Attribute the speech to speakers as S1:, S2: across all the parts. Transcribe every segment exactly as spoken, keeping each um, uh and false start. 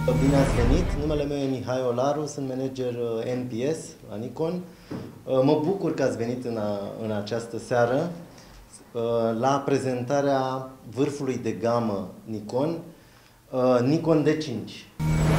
S1: Bine ați venit! Numele meu e Mihai Olaru, sunt manager N P S la Nikon. Mă bucur că ați venit în, a, în această seară la prezentarea vârfului de gamă Nikon, Nikon D cinci.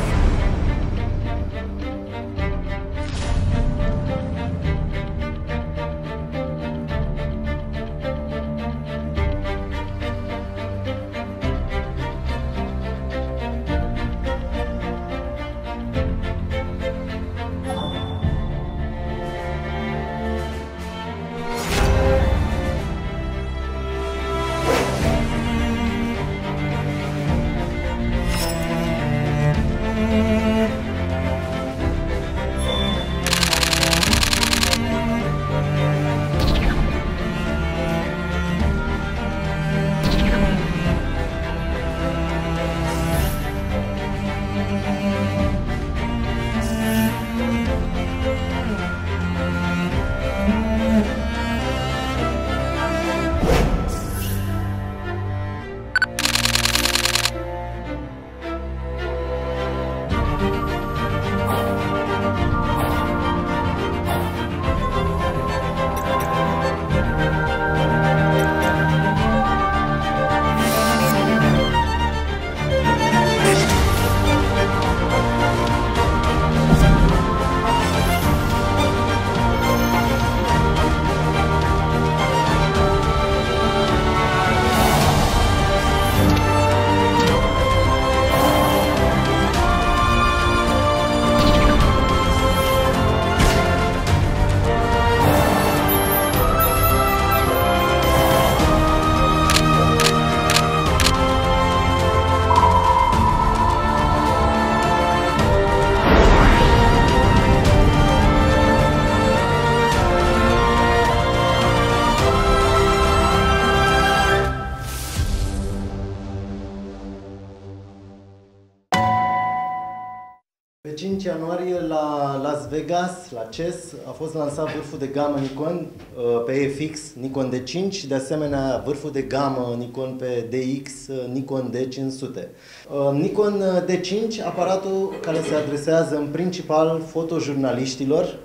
S1: Pe cinci ianuarie la Las Vegas, la C E S, a fost lansat vârful de gamă Nikon pe E F X, Nikon D cinci și de asemenea vârful de gamă Nikon pe D X, Nikon D cinci sute. Nikon D cinci, aparatul care se adresează în principal fotojurnaliștilor,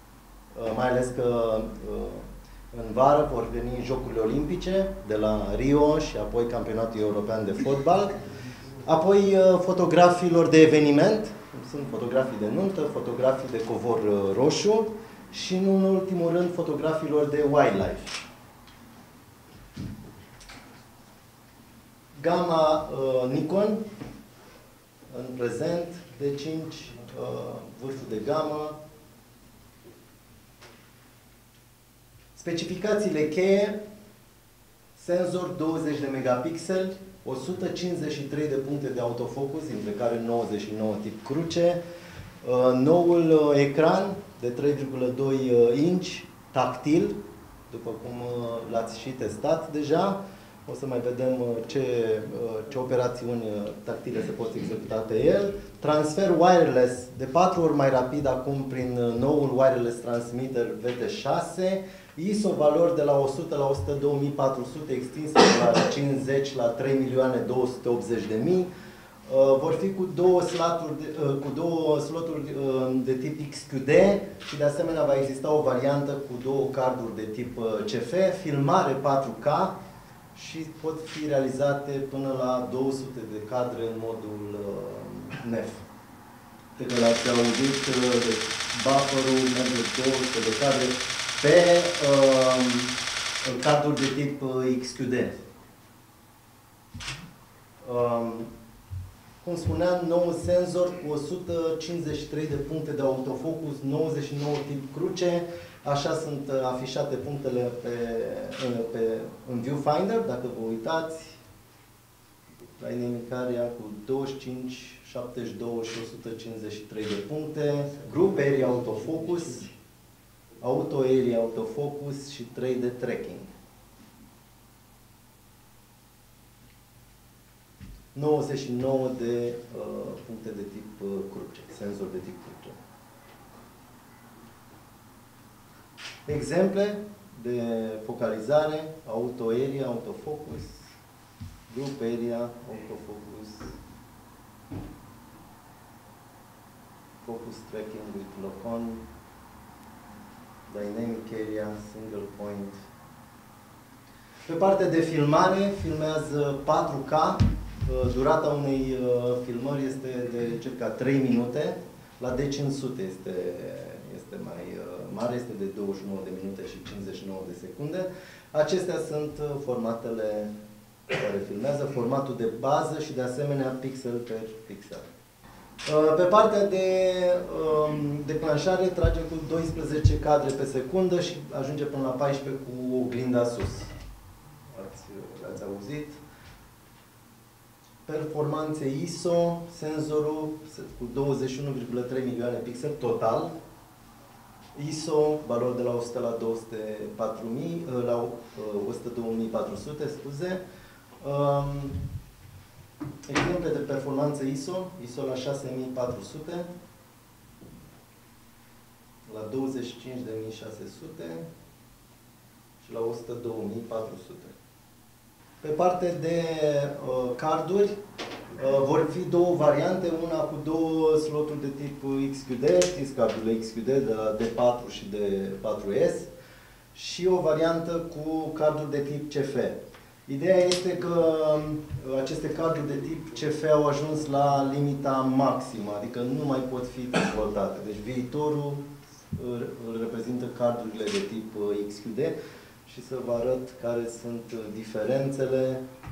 S1: mai ales că în vară vor veni Jocurile Olimpice de la Rio și apoi Campionatul European de Fotbal, apoi fotografilor de eveniment. Sunt fotografii de nuntă, fotografii de covor roșu și, nu în ultimul rând, fotografilor de wildlife. Gama uh, Nikon, în prezent, D cinci, uh, vârful de gamă. Specificațiile cheie: senzor douăzeci de megapixeli, o sută cincizeci și trei de puncte de autofocus, dintre care nouăzeci și nouă tip cruce, noul ecran de trei virgulă doi inch, tactil, după cum l-ați și testat deja. O să mai vedem ce, ce operațiuni tactile se pot executa pe el. Transfer wireless de patru ori mai rapid acum prin noul wireless transmitter V T șase. I S O valori de la o sută la o sută două mii patru sute, extinse de la cincizeci la trei milioane două sute optzeci de mii. Vor fi cu două, sloturi de, cu două sloturi de tip X Q D și de asemenea va exista o variantă cu două carduri de tip C F, filmare patru K și pot fi realizate până la două sute de cadre în modul N F. Cred că l-ați auzit, deci buffer-ul merge două sute de cadre pe uh, carduri de tip X Q D. Uh, cum spuneam, nou senzor cu o sută cincizeci și trei de puncte de autofocus, nouăzeci și nouă tip cruce. Așa sunt afișate punctele pe, pe, în viewfinder, dacă vă uitați. La inimicarea cu douăzeci și cinci, șaptezeci și doi și o sută cincizeci și trei de puncte. Group Area Autofocus, Auto Area Autofocus și trei D Tracking. nouăzeci și nouă de uh, puncte de tip uh, cruce, senzor de tip cruce. Exemple de focalizare: Auto Area Autofocus, Group Area Autofocus focus tracking with lock-on, dynamic area, single point. Pe partea de filmare, filmează patru K. Durata unei filmări este de circa trei minute. La D cinci sute este, este mai mare, este de douăzeci și nouă de minute și cincizeci și nouă de secunde. Acestea sunt formatele care filmează, formatul de bază și de asemenea pixel per pixel. Pe partea de um, declanșare trage cu doisprezece cadre pe secundă și ajunge până la paisprezece cu oglinda sus. Ați, ați auzit? Performanțe I S O, senzorul cu douăzeci și unu virgulă trei milioane pixel total. I S O, valori de la o sută la două sute patru mii, la o sută doi mii patru sute, scuze. Um, exemple de performanță I S O, I S O la șase mii patru sute, la douăzeci și cinci de mii șase sute și la o sută doi mii patru sute. Pe partea de uh, carduri, uh, vor fi două variante, una cu două sloturi de tip X Q D, știți cardurile X Q D de la D patru și D patru S, și o variantă cu carduri de tip C F. Ideea este că aceste carduri de tip C F au ajuns la limita maximă, adică nu mai pot fi dezvoltate. Deci viitorul îl reprezintă cardurile de tip X Q D și să vă arăt care sunt diferențe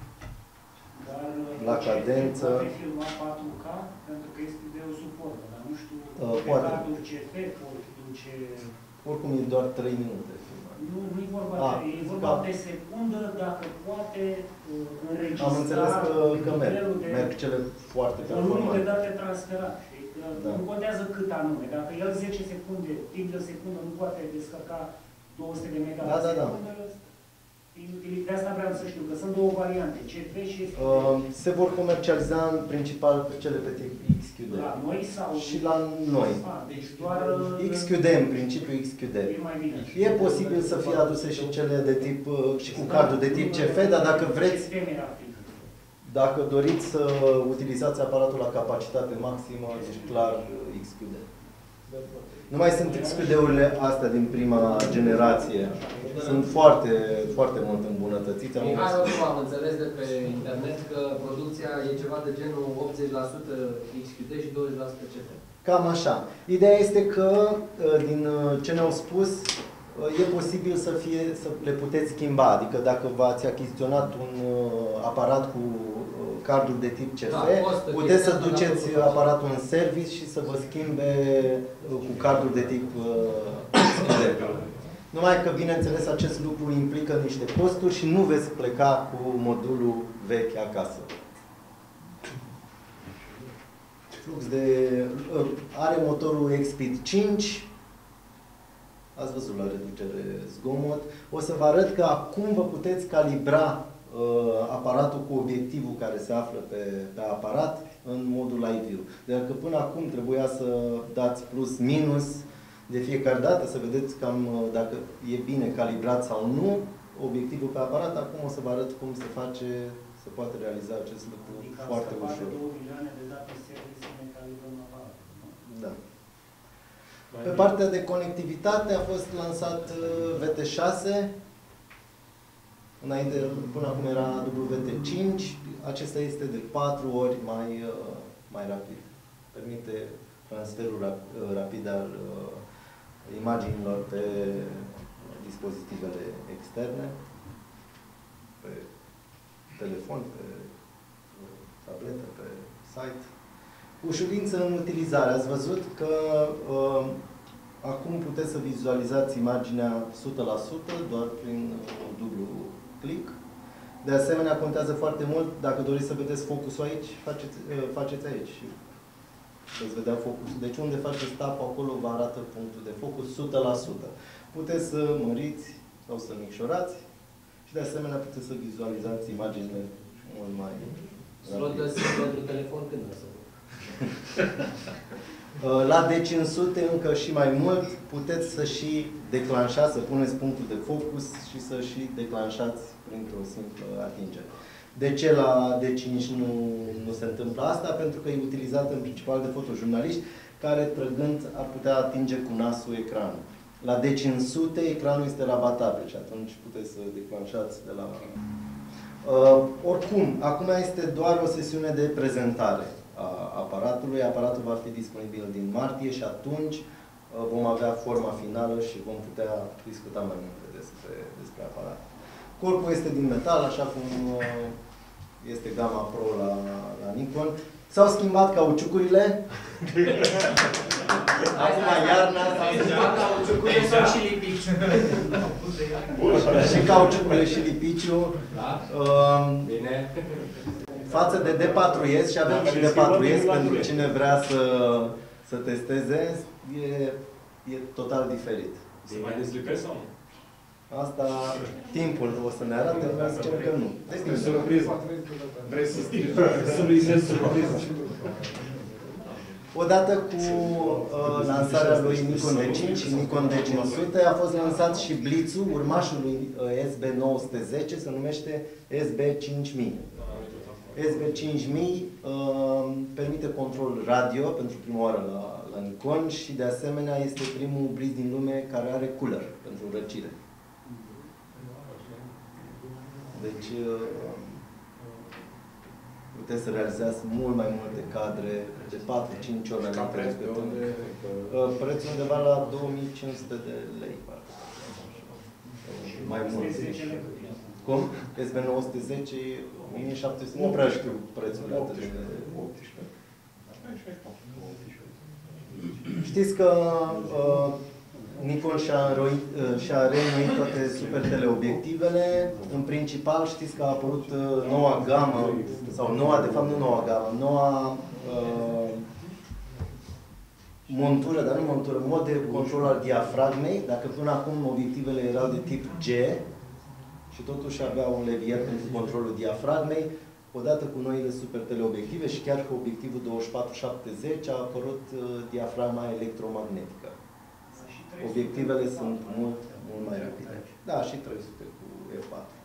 S2: Dar
S1: la cadență.
S2: Poate filma patru K pentru că X Q D-ul suportă, dar nu știu,
S1: uh,
S2: pe
S1: poate.
S2: carduri C F pot duce...
S1: Oricum e doar trei minute.
S2: Nu, nu e vorba,
S1: A,
S2: de, e vorba
S1: da.
S2: de secundă, dacă poate uh, înregistra...
S1: Am înțeles că, că merg.
S2: de,
S1: Merg cele foarte
S2: volumul de
S1: performante.
S2: date transferat. Da. Nu contează cât anume. Dacă el zece secunde, timp de o secundă, nu poate descărca două sute de mega
S1: Da,
S2: pe
S1: da, da.
S2: secundă, de asta vreau să știu, că sunt două variante, C F și S Q D.
S1: Uh, se vor comercializa în principal cele pe tip X Q D.
S2: La noi sau...
S1: Și la noi.
S2: A, deci doar...
S1: X Q D, în principiu X Q D.
S2: E mai bine.
S1: E posibil să fie aduse și cele de tip, și cu cardul de tip C F, dar dacă vreți, dacă doriți să utilizați aparatul la capacitate maximă, deci clar X Q D. Nu mai sunt X Q D-urile astea din prima generație. Sunt foarte, foarte mult îmbunătățite.
S3: Mihai, oricum am înțeles de pe internet că producția e ceva de genul optzeci la sută X Q D și douăzeci la sută C F.
S1: Cam așa. Ideea este că, din ce ne-au spus, e posibil să, fie, să le puteți schimba. Adică dacă v-ați achiziționat un aparat cu carduri de tip C F, da, puteți să duceți aparatul în service și să vă schimbe cu carduri de tip X Q D. Numai că, bineînțeles, acest lucru implică niște costuri și nu veți pleca cu modulul vechi acasă. Flux de... Are motorul X-Speed cinci. Ați văzut la reducere zgomot. O să vă arăt că acum vă puteți calibra uh, aparatul cu obiectivul care se află pe, pe aparat în modul live view. Dar că până acum trebuia să dați plus minus de fiecare dată, să vedeți cam dacă e bine calibrat sau nu obiectivul pe aparat. Acum o să vă arăt cum se face, se poate realiza acest lucru adică foarte ușor.
S2: două milioane de date service să ne calibrăm aparatul.
S1: Da. Pe partea de conectivitate a fost lansat V T șase, înainte, până acum era W T cinci, acesta este de patru ori mai, mai rapid. Permite transferul rapid al imaginilor pe dispozitivele externe, pe telefon, pe tabletă, pe site. Ușurință în utilizare. Ați văzut că uh, acum puteți să vizualizați imaginea o sută la sută doar prin un dublu click. De asemenea, contează foarte mult, dacă doriți să vedeți focusul aici, faceți, uh, faceți aici. Veți vedea focusul. Deci unde faceți tap, acolo vă arată punctul de focus o sută la sută. Puteți să măriți sau să micșorați și de asemenea puteți să vizualizați imaginile mult mai
S3: Slot de sim pentru telefon când o să
S1: La D cinci sute încă și mai mult puteți să și declanșați, să puneți punctul de focus și să și declanșați printr-o simplă atingere. De ce la D cinci nu, nu se întâmplă asta? Pentru că e utilizat în principal de fotojurnaliști care trăgând ar putea atinge cu nasul ecranul. La D cinci sute ecranul este rabatabil și atunci puteți să declanșați de la... Uh, oricum, acum este doar o sesiune de prezentare a aparatului. Aparatul va fi disponibil din martie și atunci uh, vom avea forma finală și vom putea discuta mai multe despre, despre aparat. Corpul este din metal, așa cum uh, este Gamma Pro la, la Nikon. S-au schimbat cauciucurile. Acum iarna s-au schimbat cauciucurile
S3: și lipiciu.
S1: Și cauciucurile și lipiciu. Um,
S3: Bine.
S1: Față de D patru S, și avem și D patru S pentru cine vrea să, să testeze, e, e total diferit.
S4: Se mai dezlipesc sau nu?
S1: Asta timpul o să ne arate, vreau să zicem că nu.
S4: Este surpriză. Vrei să subliniezi surpriză.
S1: Odată cu uh, lansarea lui Nikon D cinci și Nikon D cinci sute a fost lansat și Blitz-ul, urmașul lui uh, S B nouă sute zece, se numește S B cinci mii. S B cinci mii uh, permite control radio pentru prima oară la, la Nikon și de asemenea este primul Blitz din lume care are cooler pentru răcire. Deci uh, puteți să realizați mult mai multe cadre de patru-cinci ori mai multe decât uh, prețul undeva la două mii cinci sute de lei. Mai mult. Cum? S B nouă sute zece, o mie șapte sute, nu prea știu prețurile atât de... Știți că uh, Nikon și-a uh, și reînnoit toate super teleobiectivele. În principal știți că a apărut uh, noua gamă, sau noua, de fapt nu noua gamă, noua uh, montură, dar nu montură, mod de control al diafragmei. Dacă până acum obiectivele erau de tip G, și totuși avea un levier pentru controlul diafragmei, odată cu noile super teleobiective și chiar cu obiectivul douăzeci și patru șaptezeci a apărut uh, diafragma electromagnetică. Obiectivele sunt mult, mult mai rapide. Da, și trei sute cu F patru.